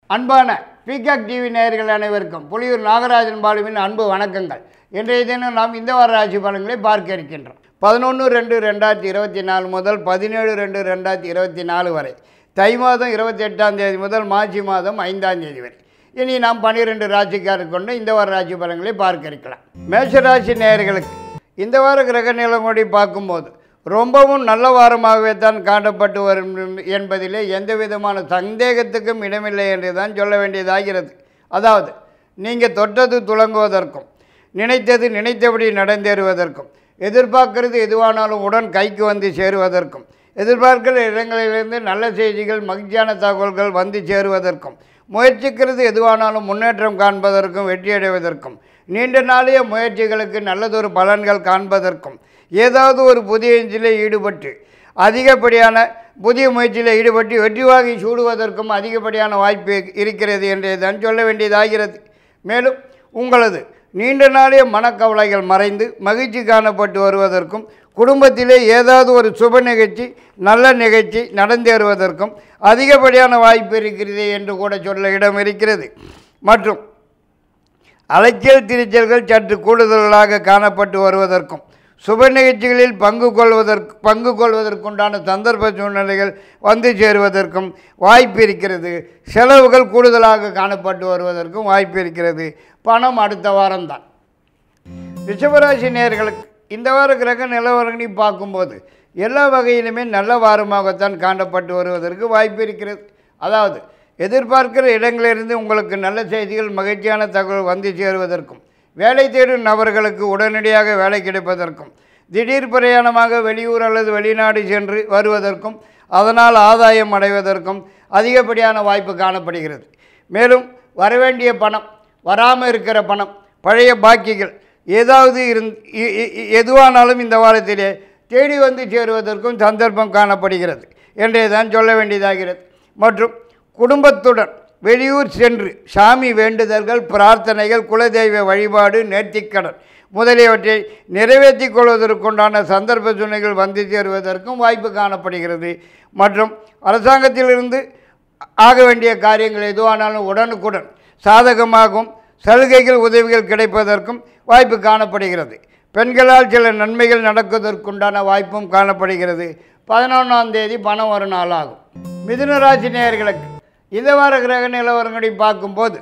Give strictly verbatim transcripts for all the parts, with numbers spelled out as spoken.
அன்பான peacock TV நேயர்கள் அனைவருக்கும் புலியூர் நாகராஜன் பாலுவின் அன்பு வணக்கங்கள். இன்றைய தினம் நாம் இந்த வார ராசி பலன்களை பார்க்க இருக்கின்றோம். பதினொன்று ரெண்டு ரெண்டாயிரத்தி இருபத்தி நாலு முதல் பதினேழு ரெண்டு ரெண்டாயிரத்தி இருபத்தி நாலு வரை, தை மாதம் இருபத்தி எட்டாம் தேதி முதல் மார்ச் மாதம் ஐந்தாம் தேதி வரை, இனி நாம் பன்னிரெண்டு ராசிக்காரர் கொண்டு இந்த வார ராசி பலன்களை பார்க்க இருக்கலாம். மேஷராசி நேயர்களுக்கு இந்த வார கிரக நிலமோடி பார்க்கும்போது ரொம்பவும் நல்ல வாரமாகவே தான் காணப்பட்டு வரும் என்பதிலே எந்த விதமான சந்தேகத்துக்கும் இடமில்லை என்று தான் சொல்ல வேண்டியதாகிறது. அதாவது நீங்கள் தொட்டது துலங்குவதற்கும் நினைத்தது நினைத்தபடி நடந்தேறுவதற்கும், எதிர்பார்க்கிறது எதுவானாலும் உடன் கைக்கு வந்து சேருவதற்கும், எதிர்பார்க்கிற இடங்களிலிருந்து நல்ல செய்திகள் மகிழ்ச்சியான தகவல்கள் வந்து சேருவதற்கும், முயற்சிக்கிறது எதுவானாலும் முன்னேற்றம் காண்பதற்கும் வெற்றியடைவதற்கும், நீண்ட நாளைய முயற்சிகளுக்கு நல்லதொரு பலன்கள் காண்பதற்கும், ஏதாவது ஒரு புதிய முயற்சியில் ஈடுபட்டு அதிகப்படியான புதிய முயற்சியில் ஈடுபட்டு வெற்றி வாகை சூடுவதற்கும் அதிகப்படியான வாய்ப்பு இருக்கிறது என்றே தான் சொல்ல வேண்டியதாகிறது. மேலும் உங்களது நீண்ட நாளைய மனக்கவலைகள் மறைந்து மகிழ்ச்சி காணப்பட்டு வருவதற்கும், குடும்பத்திலே ஏதாவது ஒரு சுப நிகழ்ச்சி நல்ல நிகழ்ச்சி நடந்தேறுவதற்கும் அதிகப்படியான வாய்ப்பு இருக்கிறது என்று கூட சொல்ல இடம் இருக்கிறது. மற்றும் அலைச்சல் திரிச்சல்கள் சற்று கூடுதலாக காணப்பட்டு வருவதற்கும், சுப நிகழ்ச்சிகளில் பங்கு கொள்வதற்கு பங்கு கொள்வதற்குண்டான சந்தர்ப்ப சூழ்நிலைகள் வந்து சேருவதற்கும் வாய்ப்பு இருக்கிறது. செலவுகள் கூடுதலாக காணப்பட்டு வருவதற்கும் வாய்ப்பு இருக்கிறது. பணம் அடுத்த வாரம்தான். ரிஷபராசி நேயர்களுக்கு இந்த வார கிரக நிலவரங்களை பார்க்கும்போது எல்லா வகையிலுமே நல்ல வாரமாகத்தான் காணப்பட்டு வருவதற்கு வாய்ப்பு இருக்கிறது. அதாவது எதிர்பார்க்கிற இடங்களிலிருந்து உங்களுக்கு நல்ல செய்திகள் மகிழ்ச்சியான தகவல் வந்து சேருவதற்கும், வேலை தேடும் நபர்களுக்கு உடனடியாக வேலை கிடைப்பதற்கும், திடீர் பிரயாணமாக வெளியூர் அல்லது வெளிநாடு சென்று வருவதற்கும் அதனால் ஆதாயம் அடைவதற்கும் அதிகப்படியான வாய்ப்பு காணப்படுகிறது. மேலும் வரவேண்டிய பணம், வராமல் இருக்கிற பணம், பழைய பாக்கிகள் ஏதாவது இருந் எதுவானாலும் இந்த வாரத்திலே தேடி வந்து சேருவதற்கும் சந்தர்ப்பம் காணப்படுகிறது என்றே தான் சொல்ல வேண்டியதாகிறது. மற்றும் குடும்பத்துடன் வெளியூர் சென்று சாமி வேண்டுதல்கள், பிரார்த்தனைகள், குலதெய்வ வழிபாடு, நேர்த்திக்கடன் முதலியவற்றை நிறைவேற்றி கொள்வதற்குண்டான சந்தர்ப்ப சூழ்நிலைகள் வந்து சேருவதற்கும் வாய்ப்பு காணப்படுகிறது. மற்றும் அரசாங்கத்திலிருந்து ஆக வேண்டிய காரியங்கள் எதுவானாலும் உடனுக்குடன் சாதகமாகவும் சலுகைகள் உதவிகள் கிடைப்பதற்கும் வாய்ப்பு காணப்படுகிறது. பெண்களால் சில நன்மைகள் நடக்குவதற்குண்டான வாய்ப்பும் காணப்படுகிறது. பதினொன்றாம் தேதி பணம் ஒரு நாளாகும். மிதுன ராசி நேயர்களுக்கு இந்த வார கிரக நிலவரங்களை பார்க்கும்போது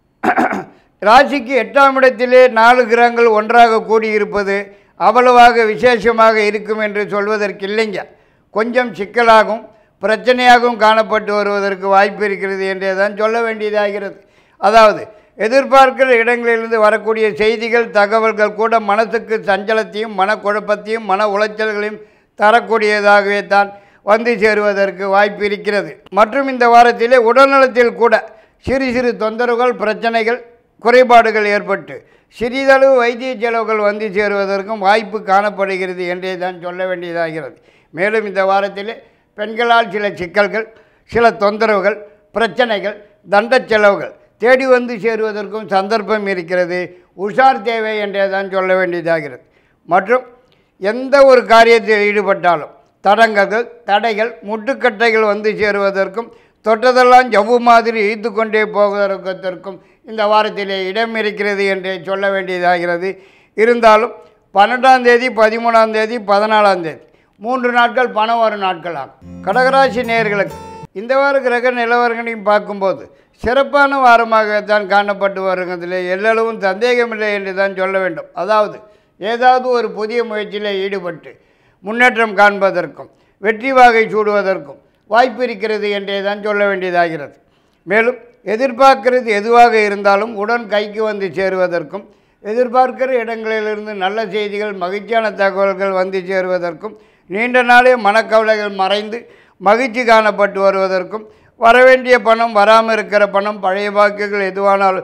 ராசிக்கு எட்டாம் இடத்திலே நாலு கிரகங்கள் ஒன்றாக கூடியிருப்பது அவ்வளவாக விசேஷமாக இருக்கும் என்று சொல்வதற்கு இல்லைங்க. கொஞ்சம் சிக்கலாகவும் பிரச்சனையாகவும் காணப்பட்டு வருவதற்கு வாய்ப்பு இருக்கிறது என்றே தான் சொல்ல வேண்டியதாகிறது. அதாவது எதிர்பார்க்கிற இடங்களிலிருந்து வரக்கூடிய செய்திகள் தகவல்கள் கூட மனசுக்கு சஞ்சலத்தையும் மனக்குழப்பத்தையும் மன உளைச்சல்களையும் தரக்கூடியதாகவே தான் வந்து சேருவதற்கு வாய்ப்பு இருக்கிறது. மற்றும் இந்த வாரத்திலே உடல்நலத்தில் கூட சிறு சிறு தொந்தரவுகள், பிரச்சனைகள், குறைபாடுகள் ஏற்பட்டு சிறிதளவு வைத்திய செலவுகள் வந்து சேருவதற்கும் வாய்ப்பு காணப்படுகிறது என்றே தான் சொல்ல வேண்டியதாகிறது. மேலும் இந்த வாரத்திலே பெண்களால் சில சிக்கல்கள், சில தொந்தரவுகள், பிரச்சனைகள், தண்ட செலவுகள் தேடி வந்து சேருவதற்கும் சந்தர்ப்பம் இருக்கிறது. உஷார் தேவை என்றே தான் சொல்ல வேண்டியதாகிறது. மற்றும் எந்த ஒரு காரியத்தில் ஈடுபட்டாலும் தடங்கல்கள், தடைகள், முட்டுக்கட்டைகள் வந்து சேருவதற்கும், தொட்டதெல்லாம் ஜவ்வு மாதிரி ஈர்த்து கொண்டே போவதற்கும் இந்த வாரத்திலே இடம் இருக்கிறது என்றே சொல்ல வேண்டியதாகிறது. இருந்தாலும் பன்னெண்டாம் தேதி, பதிமூணாம் தேதி, பதினாலாம் தேதி மூன்று நாட்கள் பணம் வரும் நாட்கள் ஆகும். கடகராசி நேயர்களுக்கு இந்த வார கிரக நிலவரங்களையும் பார்க்கும்போது சிறப்பான வாரமாகத்தான் காணப்பட்டு வருவதில் எல்லளவும் சந்தேகமில்லை என்று தான் சொல்ல வேண்டும். அதாவது ஏதாவது ஒரு புதிய முயற்சியில் ஈடுபட்டு முன்னேற்றம் காண்பதற்கும் வெற்றி வாகை சூடுவதற்கும் வாய்ப்பு இருக்கிறது என்றே தான் சொல்ல வேண்டியதாகிறது. மேலும் எதிர்பார்க்கிறது எதுவாக இருந்தாலும் உடன் கைக்கு வந்து சேருவதற்கும், எதிர்பார்க்கிற இடங்களிலிருந்து நல்ல செய்திகள் மகிழ்ச்சியான தகவல்கள் வந்து சேருவதற்கும், நீண்ட நாளே மனக்கவலைகள் மறைந்து மகிழ்ச்சி காணப்பட்டு வருவதற்கும், வரவேண்டிய பணம், வராமல் இருக்கிற பணம், பழைய பாக்கியங்கள் எதுவானாலும்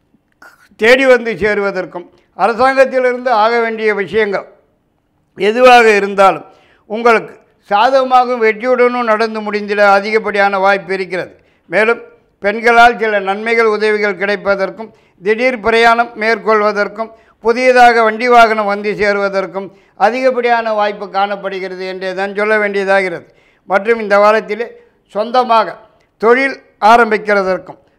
தேடி வந்து சேருவதற்கும், அரசாங்கத்திலிருந்து ஆக வேண்டிய விஷயங்கள் எதுவாக இருந்தாலும் உங்களுக்கு சாதகமாகவும் வெற்றியுடனும் நடந்து முடிந்திட அதிகப்படியான வாய்ப்பு இருக்கிறது. மேலும் பெண்களால் சில நன்மைகள் உதவிகள் கிடைப்பதற்கும், திடீர் பிரயாணம் மேற்கொள்வதற்கும், புதியதாக வண்டி வாகனம் வந்து சேருவதற்கும் அதிகப்படியான வாய்ப்பு காணப்படுகிறது என்றே தான் சொல்ல வேண்டியதாகிறது. மற்றும் இந்த வாரத்திலே சொந்தமாக தொழில் ஆரம்பிக்கிறதற்கும்,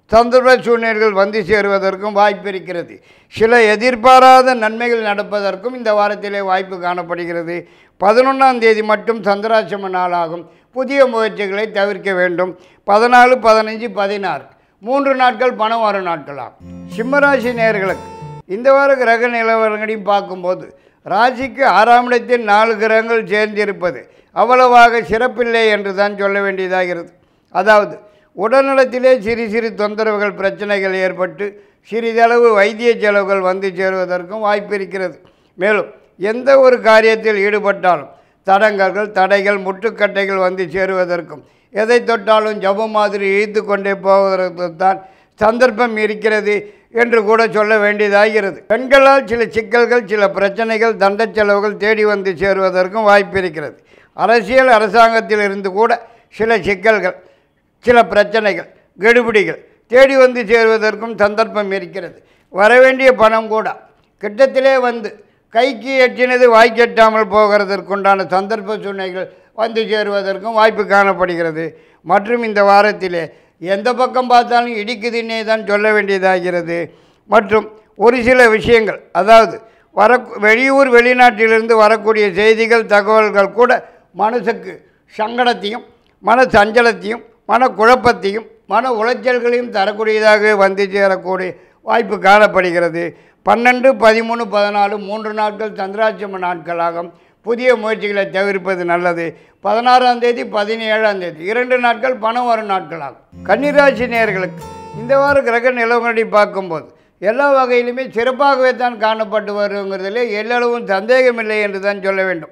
சந்தர்ப்ப சூழ்நிலைகள் வந்து சேருவதற்கும் வாய்ப்பு இருக்கிறது. சில எதிர்பாராத நன்மைகள் நடப்பதற்கும் இந்த வாரத்திலே வாய்ப்பு காணப்படுகிறது. பதினொன்றாம் தேதி மட்டும் சந்திராசிரம நாளாகும். புதிய முயற்சிகளை தவிர்க்க வேண்டும். பதினாலு பதினஞ்சு பதினாறு மூன்று நாட்கள் பணம் வரும் நாட்களாகும். சிம்மராசி நேயர்களுக்கு இந்த வார கிரக நிலவரங்களையும் பார்க்கும்போது ராசிக்கு ஆறாம் இடத்தில் நாலு கிரகங்கள் சேர்ந்திருப்பது அவ்வளவாக சிறப்பில்லை என்று தான் சொல்ல வேண்டியதாகிறது. அதாவது உடல்நலத்திலே சிறு சிறு தொந்தரவுகள் பிரச்சனைகள் ஏற்பட்டு சிறிதளவு வைத்திய செலவுகள் வந்து சேருவதற்கும் வாய்ப்பு இருக்கிறது. மேலும் எந்த ஒரு காரியத்தில் ஈடுபட்டாலும் தடங்கல்கள் தடைகள் முட்டுக்கட்டைகள் வந்து சேருவதற்கும் எதை தொட்டாலும் ஜபம் மாதிரி இழுத்து கொண்டே போவதற்கு தான் சந்தர்ப்பம் இருக்கிறது என்று கூட சொல்ல வேண்டியதாகிறது. பெண்களால் சில சிக்கல்கள் சில பிரச்சனைகள் தண்ட செலவுகள் தேடி வந்து சேருவதற்கும் வாய்ப்பு இருக்கிறது. அரசியல் அரசாங்கத்தில் இருந்து கூட சில சிக்கல்கள் சில பிரச்சனைகள் கெடுபிடிகள் தேடி வந்து சேருவதற்கும் சந்தர்ப்பம் இருக்கிறது. வரவேண்டிய பணம் கூட கிட்டத்திலே வந்து கைக்கு எட்டினது வாய்க்கெட்டாமல் போகிறதற்குண்டான சந்தர்ப்ப சூழ்நிலைகள் வந்து சேருவதற்கும் வாய்ப்பு காணப்படுகிறது. மற்றும் இந்த வாரத்திலே எந்த பக்கம் பார்த்தாலும் இடிக்குதுன்னே தான் சொல்ல வேண்டியதாகிறது. மற்றும் ஒரு சில விஷயங்கள் அதாவது வர வெளியூர் வெளிநாட்டிலிருந்து வரக்கூடிய செய்திகள் தகவல்கள் கூட மனசுக்கு சங்கடத்தையும் மன சஞ்சலத்தையும் மன குழப்பத்தையும் மன உளைச்சல்களையும் தரக்கூடியதாக வந்து சேரக்கூடிய வாய்ப்பு காணப்படுகிறது. பன்னெண்டு பதிமூணு பதினாலு மூன்று நாட்கள் சந்திராசிரம நாட்களாகும். புதிய முயற்சிகளை தவிர்ப்பது நல்லது. பதினாறாம் தேதி பதினேழாம் தேதி இரண்டு நாட்கள் பணம் வரும் நாட்களாகும். கன்னிராசி நேயர்களுக்கு இந்த வார கிரக நிலவரங்களை பார்க்கும்போது எல்லா வகையிலுமே சிறப்பாகவே தான் காணப்பட்டு வருங்கிறதுலே எல்லளவும் சந்தேகமில்லை என்று தான் சொல்ல வேண்டும்.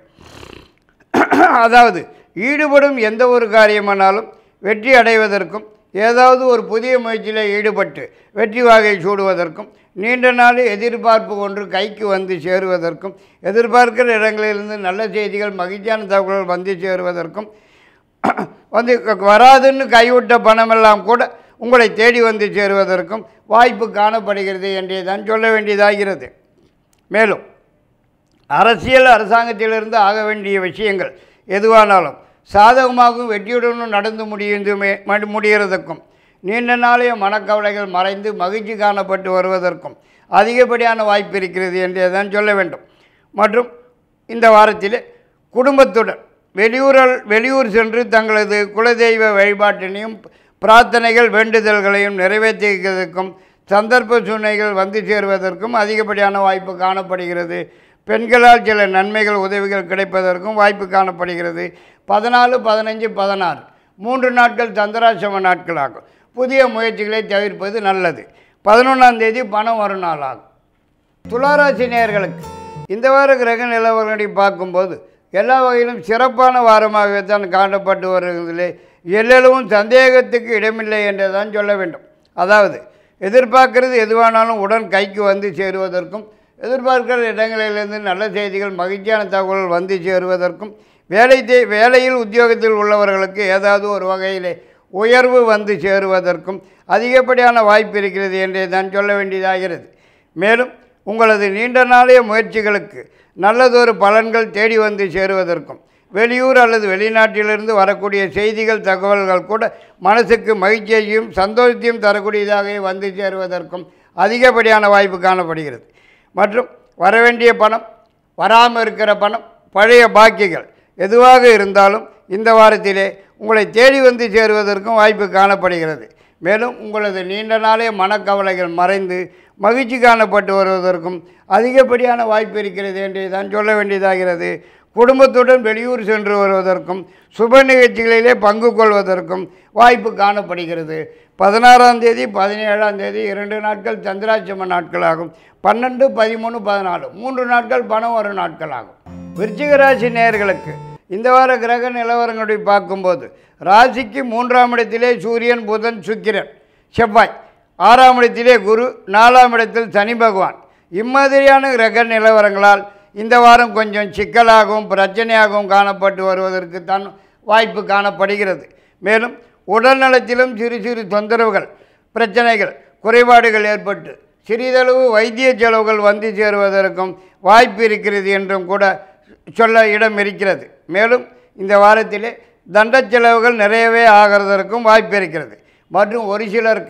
அதாவது ஈடுபடும் எந்த ஒரு காரியமானாலும் வெற்றி அடைவதற்கும் ஏதாவது ஒரு புதிய முயற்சியில் ஈடுபட்டு வெற்றி வாகை சூடுவதற்கும் நீண்ட நாள் எதிர்பார்ப்பு ஒன்று கைக்கு வந்து சேருவதற்கும் எதிர்பார்க்கிற இடங்களிலிருந்து நல்ல செய்திகள் மகிழ்ச்சியான தகவல்கள் வந்து சேருவதற்கும் வந்து வராதுன்னு கைவிட்ட பணமெல்லாம் கூட உங்களை தேடி வந்து சேருவதற்கும் வாய்ப்பு காணப்படுகிறது என்றே தான் சொல்ல வேண்டியதாகிறது. மேலும் அரசியல் அரசாங்கத்திலிருந்து ஆக வேண்டிய விஷயங்கள் எதுவானாலும் சாதகமாகவும் வெற்றியுடனும் நடந்து முடியுமே முடிகிறதுக்கும் நீண்ட நாளைய மனக்கவலைகள் மறைந்து மகிழ்ச்சி காணப்பட்டு வருவதற்கும் அதிகப்படியான வாய்ப்பு இருக்கிறது என்றே தான் சொல்ல வேண்டும். மற்றும் இந்த வாரத்தில் குடும்பத்துடன் வெளியூரல் வெளியூர் சென்று தங்களது குலதெய்வ வழிபாட்டினையும் பிரார்த்தனைகள் வேண்டுதல்களையும் நிறைவேற்றிக்கிறதுக்கும் சந்தர்ப்ப சூழ்நிலைகள் வந்து சேருவதற்கும் அதிகப்படியான வாய்ப்பு காணப்படுகிறது. பெண்களால் சில நன்மைகள் உதவிகள் கிடைப்பதற்கும் வாய்ப்பு காணப்படுகிறது. பதினாலு பதினஞ்சு பதினாறு மூன்று நாட்கள் சந்திராசிரம நாட்களாகும். புதிய முயற்சிகளை தவிர்ப்பது நல்லது. பதினொன்றாம் தேதி பணம் வரும் நாளாகும். துளாராசி நேயர்களுக்கு இந்த வார கிரக நிலவரங்களை பார்க்கும்போது எல்லா வகையிலும் சிறப்பான வாரமாகவே தான் காணப்பட்டு வருவதிலே எல்லளவும் சந்தேகத்துக்கு இடமில்லை என்று தான் சொல்ல வேண்டும். அதாவது எதிர்பார்க்கிறது எதுவானாலும் உடன் கைக்கு வந்து சேருவதற்கும் எதிர்பார்க்கிற இடங்களிலிருந்து நல்ல செய்திகள் மகிழ்ச்சியான தகவல்கள் வந்து சேருவதற்கும் வேலை வேலையில் உத்தியோகத்தில் உள்ளவர்களுக்கு ஏதாவது ஒரு வகையிலே உயர்வு வந்து சேருவதற்கும் அதிகப்படியான வாய்ப்பு இருக்கிறது என்றே தான் சொல்ல வேண்டியதாகிறது. மேலும் உங்களது நீண்ட நாளைய முயற்சிகளுக்கு நல்லதொரு பலன்கள் தேடி வந்து சேருவதற்கும் வெளியூர் அல்லது வெளிநாட்டிலிருந்து வரக்கூடிய செய்திகள் தகவல்கள் கூட மனசுக்கு மகிழ்ச்சியையும் சந்தோஷத்தையும் தரக்கூடியதாக வந்து சேருவதற்கும் அதிகப்படியான வாய்ப்பு காணப்படுகிறது. மற்றும் வரவேண்டிய பணம் வராமல் இருக்கிற பணம் பழைய பாக்கிகள் எதுவாக இருந்தாலும் இந்த வாரத்திலே உங்களை தேடி வந்து சேருவதற்கும் வாய்ப்பு காணப்படுகிறது. மேலும் உங்களது நீண்ட நாளைய மனக்கவலைகள் மறைந்து மகிழ்ச்சி காணப்பட்டு வருவதற்கும் அதிகப்படியான வாய்ப்பு இருக்கிறது என்று தான் சொல்ல வேண்டியதாகிறது. குடும்பத்துடன் வெளியூர் சென்று வருவதற்கும் சுப நிகழ்ச்சிகளிலே பங்கு கொள்வதற்கும் வாய்ப்பு காணப்படுகிறது. பதினாறாம் தேதி பதினேழாம் தேதி இரண்டு நாட்கள் சந்திராசிரம நாட்களாகும். பன்னெண்டு பதிமூணு பதினாலு மூன்று நாட்கள் பணம் வரும் நாட்களாகும். விருச்சிக ராசி நேயர்களுக்கு இந்த வார கிரக நிலவரங்களை பார்க்கும்போது ராசிக்கு மூன்றாம் இடத்திலே சூரியன் புதன் சுக்கிரன் செவ்வாய், ஆறாம் இடத்திலே குரு, நாலாம் இடத்தில் சனி பகவான். இம்மாதிரியான கிரக நிலவரங்களால் இந்த வாரம் கொஞ்சம் சிக்கலாகவும் பிரச்சனையாகவும் காணப்பட்டு வருவதற்கு தான் வாய்ப்பு காணப்படுகிறது. மேலும் உடல் நலத்திலும் சிறு சிறு தொந்தரவுகள் பிரச்சனைகள் குறைபாடுகள் ஏற்பட்டு சிறிதளவு வைத்திய செலவுகள் வந்து சேருவதற்கும் வாய்ப்பு இருக்கிறது என்றும் கூட சொல்ல இடம் இருக்கிறது. மேலும் இந்த வாரத்திலே தண்ட செலவுகள் நிறையவே ஆகிறதற்கும் வாய்ப்பு இருக்கிறது. மற்றும் ஒரு சிலருக்கு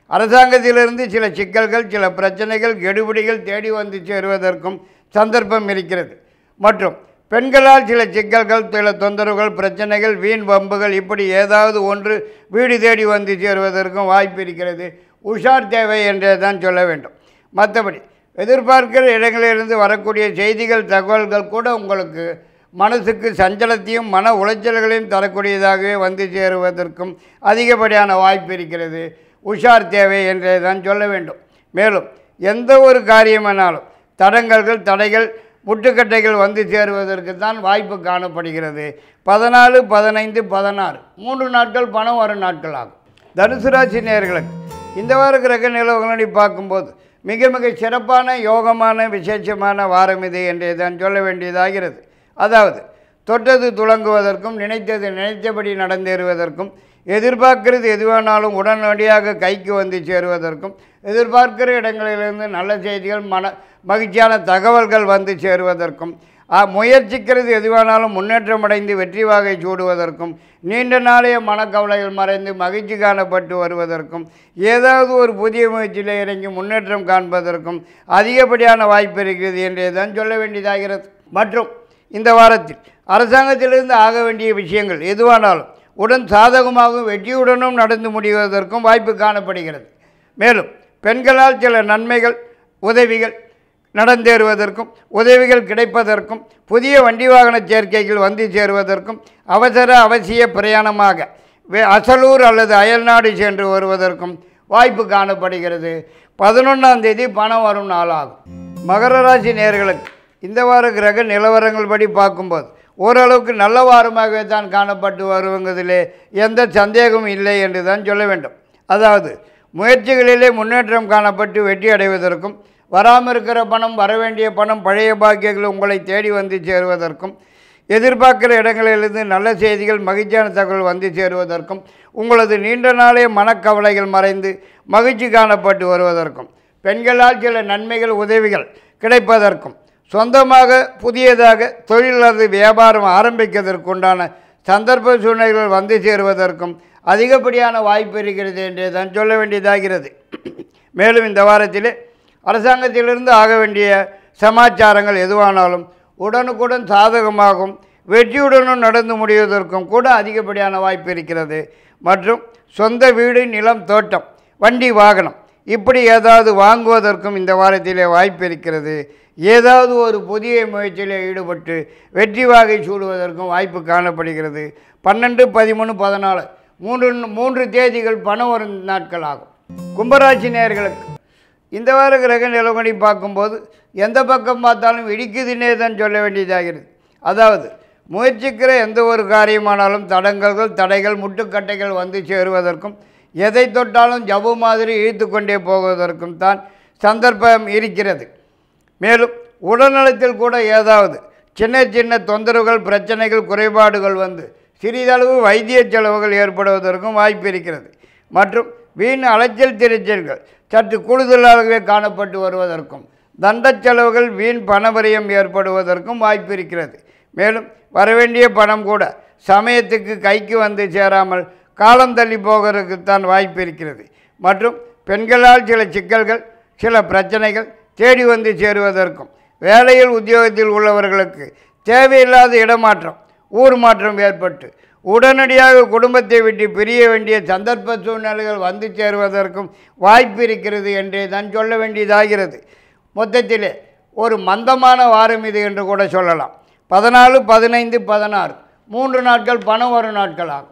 அரசாங்கத்திலிருந்து சில சிக்கல்கள், சில பிரச்சனைகள், கெடுபிடிகள் தேடி வந்து சேருவதற்கும் சந்தர்ப்பம் இருக்கிறது. மற்றும் பெண்களால் சில சிக்கல்கள், சில தொந்தரவுகள், பிரச்சனைகள், வீண் வம்புகள் இப்படி ஏதாவது ஒன்று வீடு தேடி வந்து சேருவதற்கும் வாய்ப்பு இருக்கிறது. உஷார் தேவை என்றே தான் சொல்ல வேண்டும். மற்றபடி எதிர்பார்க்கிற இடங்களிலிருந்து வரக்கூடிய செய்திகள், தகவல்கள் கூட உங்களுக்கு மனசுக்கு சஞ்சலத்தையும் மன உளைச்சல்களையும் தரக்கூடியதாகவே வந்து சேருவதற்கும் அதிகப்படியான வாய்ப்பு இருக்கிறது. உஷார் தேவை என்றே தான் சொல்ல வேண்டும். மேலும் எந்த ஒரு காரியமானாலும் தடங்கல்கள், தடைகள், முட்டுக்கட்டைகள் வந்து சேருவதற்கு தான் வாய்ப்பு காணப்படுகிறது. பதினாலு பதினைந்து பதினாறு மூன்று நாட்கள் பணம் வரும் நாட்கள் ஆகும். தனுசு ராசி நேயர்களுக்கு இந்த வார கிரக நிலவரங்களை பார்க்கும்போது மிக மிக சிறப்பான யோகமான விசேஷமான வாரம் இது என்றே தான் சொல்ல வேண்டியதாகிறது. அதாவது தொட்டது துளங்குவதற்கும், நினைத்தது நினைத்தபடி நடந்தேறுவதற்கும், எதிர்பார்க்கிறது எதுவானாலும் உடனடியாக கைக்கு வந்து சேருவதற்கும், எதிர்பார்க்கிற இடங்களிலிருந்து நல்ல செய்திகள், மன மகிழ்ச்சியான தகவல்கள் வந்து சேருவதற்கும், முயற்சிக்கிறது எதுவானாலும் முன்னேற்றம் அடைந்து வெற்றி வாகை சூடுவதற்கும், நீண்ட நாளைய மனக்கவலைகள் மறைந்து மகிழ்ச்சி காணப்பட்டு வருவதற்கும், ஏதாவது ஒரு புதிய முயற்சியில் இறங்கி முன்னேற்றம் காண்பதற்கும் அதிகப்படியான வாய்ப்பு இருக்கிறது என்றே தான் சொல்ல வேண்டியதாகிறது. மற்றும் இந்த வாரத்தில் அரசாங்கத்திலிருந்து ஆக வேண்டிய விஷயங்கள் எதுவானாலும் உடன் சாதகமாகவும் வெற்றியுடனும் நடந்து முடிவதற்கும் வாய்ப்பு காணப்படுகிறது. மேலும் பெண்களால் சில நன்மைகள், உதவிகள் நடந்தேறுவதற்கும், உதவிகள் கிடைப்பதற்கும், புதிய வண்டி வாகன சேர்க்கைகள் வந்து சேருவதற்கும், அவசர அவசிய பிரயாணமாக அசலூர் அல்லது அயல்நாடு சென்று வருவதற்கும் வாய்ப்பு காணப்படுகிறது. பதினொன்றாம் தேதி பணம் வரும் நாளாகும். மகர ராசி நேயர்களுக்கு இந்த வார கிரக நிலவரங்கள் படி பார்க்கும்போது ஓரளவுக்கு நல்ல வாரமாகவே தான் காணப்பட்டு வருவதிலே எந்த சந்தேகமும் இல்லை என்று தான் சொல்ல வேண்டும். அதாவது முயற்சிகளிலே முன்னேற்றம் காணப்பட்டு வெற்றி அடைவதற்கும், வராமல் இருக்கிற பணம், வரவேண்டிய பணம், பழைய பாக்கியங்கள் உங்களை தேடி வந்து சேருவதற்கும், எதிர்பார்க்கிற இடங்களிலிருந்து நல்ல செய்திகள், மகிழ்ச்சியான தகவல் வந்து சேருவதற்கும், உங்களது நீண்ட நாளே மனக்கவலைகள் மறைந்து மகிழ்ச்சி காணப்பட்டு வருவதற்கும், பெண்களால் சில நன்மைகள், உதவிகள் கிடைப்பதற்கும், சொந்தமாக புதியதாக தொழில் அல்லது வியாபாரம் ஆரம்பிப்பதற்குண்டான சந்தர்ப்ப சூழ்நிலைகள் வந்து சேருவதற்கும் அதிகப்படியான வாய்ப்பு இருக்கிறது என்றே தான் சொல்ல வேண்டியதாகிறது. மேலும் இந்த வாரத்திலே அரசாங்கத்திலிருந்து ஆக வேண்டிய சமாச்சாரங்கள் எதுவானாலும் உடனுக்குடன் சாதகமாகவும் வெற்றியுடனும் நடந்து முடிவதற்கும் கூட அதிகப்படியான வாய்ப்பு இருக்கிறது. மற்றும் சொந்த வீடு, நிலம், தோட்டம், வண்டி, வாகனம் இப்படி ஏதாவது வாங்குவதற்கும் இந்த வாரத்திலே வாய்ப்பு இருக்கிறது. ஏதாவது ஒரு புதிய முயற்சியில் ஈடுபட்டு வெற்றி வாகை சூடுவதற்கும் வாய்ப்பு காணப்படுகிறது. பன்னெண்டு பதிமூணு பதினாலு மூன்று மூன்று தேதிகள் பணம் வரும் நாட்கள் ஆகும். கும்பராசி நேயர்களுக்கு இந்த வார கிரக நிலவரங்களை பார்க்கும்போது எந்த பக்கம் பார்த்தாலும் இடிக்குதுன்னே தான் சொல்ல வேண்டியதாகிறது. அதாவது முயற்சிக்கிற எந்த ஒரு காரியமானாலும் தடங்கல்கள், தடைகள், முட்டுக்கட்டைகள் வந்து சேருவதற்கும், எதை தொட்டாலும் ஜவ்வு மாதிரி இழுத்து கொண்டே போவதற்கும் தான் சந்தர்ப்பம் இருக்கிறது. மேலும் உடல்நலத்தில் கூட ஏதாவது சின்ன சின்ன தொந்தரவுகள், பிரச்சனைகள், குறைபாடுகள் வந்து சிறிதளவு வைத்திய செலவுகள் ஏற்படுவதற்கும் வாய்ப்பு இருக்கிறது. மற்றும் வீண் அலைச்சல் திரைச்சல்கள் சற்று கூடுதலாகவே காணப்பட்டு வருவதற்கும், தண்ட செலவுகள், வீண் பணவரியம் ஏற்படுவதற்கும் வாய்ப்பு இருக்கிறது. மேலும் வரவேண்டிய பணம் கூட சமயத்துக்கு கைக்கு வந்து சேராமல் காலம் தள்ளி போகிறதுக்குத்தான் வாய்ப்பு இருக்கிறது. மற்றும் பெண்களால் சில சிக்கல்கள், சில பிரச்சனைகள் தேடி வந்து சேருவதற்கும், வேலையில் உத்தியோகத்தில் உள்ளவர்களுக்கு தேவையில்லாத இடமாற்றம், ஊர் மாற்றம் ஏற்பட்டு உடனடியாக குடும்பத்தை விட்டு பிரிய வேண்டிய சந்தர்ப்ப சூழ்நிலைகள் வந்து சேருவதற்கும் வாய்ப்பு இருக்கிறது என்றே தான் சொல்ல வேண்டியதாகிறது. மொத்தத்திலே ஒரு மந்தமான வாரம் இது என்று கூட சொல்லலாம். பதினாலு பதினைந்து பதினாறு மூன்று நாட்கள் பணம் வரும் நாட்கள் ஆகும்.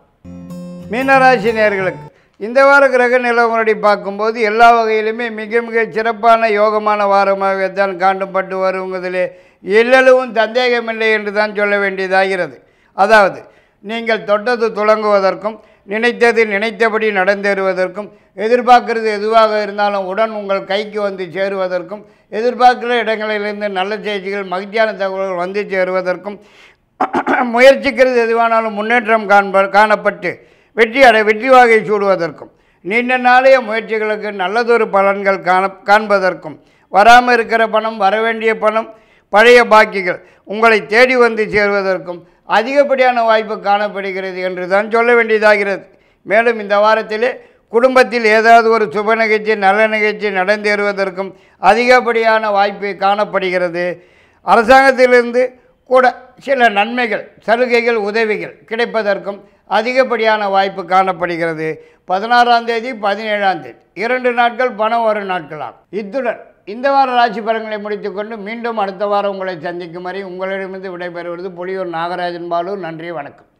மீனராசி நேயர்களுக்கு இந்த வார கிரக நிலவரங்களை பார்க்கும்போது எல்லா வகையிலுமே மிக மிக சிறப்பான யோகமான வாரமாக தான் காணப்பட்டு வருவதிலே எல்லளவும் சந்தேகமில்லை என்று தான் சொல்ல வேண்டியதாகிறது. அதாவது நீங்கள் தொட்டது துளங்குவதற்கும், நினைத்தது நினைத்தபடி நடந்தேறுவதற்கும், எதிர்பார்க்கிறது எதுவாக இருந்தாலும் உடன் உங்கள் கைக்கு வந்து சேருவதற்கும், எதிர்பார்க்கிற இடங்களிலிருந்து நல்ல செய்திகள், மகிழ்ச்சியான தகவல்கள் வந்து சேருவதற்கும், முயற்சிக்கிறது எதுவானாலும் முன்னேற்றம் காண்ப காணப்பட்டு வெற்றி அடை வெற்றி வாகை சூடுவதற்கும், நீண்ட நாளைய முயற்சிகளுக்கு நல்லதொரு பலன்கள் காண காண்பதற்கும், வராமல் இருக்கிற பணம், வரவேண்டிய பணம், பழைய பாக்கிகள் உங்களை தேடி வந்து சேருவதற்கும் அதிகப்படியான வாய்ப்பு காணப்படுகிறது என்று தான் சொல்ல வேண்டியதாகிறது. மேலும் இந்த வாரத்திலே குடும்பத்தில் ஏதாவது ஒரு சுப நிகழ்ச்சி நல்ல நிகழ்ச்சி நடந்தேறுவதற்கும் அதிகப்படியான வாய்ப்பு காணப்படுகிறது. அரசாங்கத்திலிருந்து கூட சில நன்மைகள் சலுகைகள் உதவிகள் கிடைப்பதற்கும் அதிகப்படியான வாய்ப்பு காணப்படுகிறது. பதினாறாம் தேதி பதினேழாம் தேதி இரண்டு நாட்கள் பணம் வரும் நாட்களாகும். இத்துடன் இந்த வார ராசி பலன்களை முடித்துக்கொண்டு மீண்டும் அடுத்த வாரம் உங்களை சந்திக்கும் வரை உங்களிடமிருந்து விடைபெறுவது புலியூர் நாகராஜன் பாலு. நன்றி, வணக்கம்.